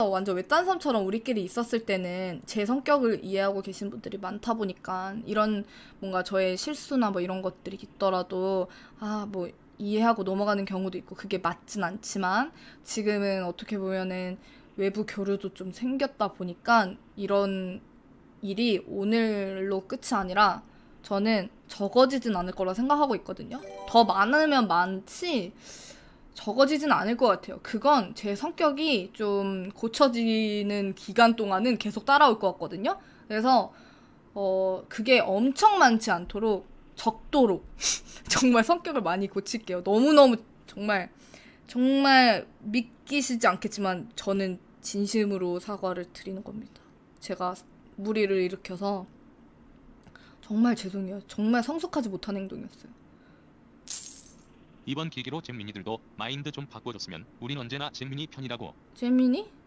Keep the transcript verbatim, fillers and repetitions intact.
완전 외딴 섬처럼 우리끼리 있었을 때는 제 성격을 이해하고 계신 분들이 많다 보니까 이런 뭔가 저의 실수나 뭐 이런 것들이 있더라도 아, 뭐 이해하고 넘어가는 경우도 있고 그게 맞진 않지만 지금은 어떻게 보면은 외부 교류도 좀 생겼다 보니까 이런 일이 오늘로 끝이 아니라 저는 적어지진 않을 거라 생각하고 있거든요. 더 많으면 많지 적어지진 않을 것 같아요. 그건 제 성격이 좀 고쳐지는 기간 동안은 계속 따라올 것 같거든요. 그래서 어 그게 엄청 많지 않도록 적도록 정말 성격을 많이 고칠게요. 너무너무 정말 정말 믿기시지 않겠지만 저는 진심으로 사과를 드리는 겁니다. 제가 무리를 일으켜서 정말 죄송해요. 정말 성숙하지 못한 행동이었어요. 이번 계기로 잼민이들도 마인드 좀 바꿔줬으면 우린 언제나 잼민이 편이라고. 재민이?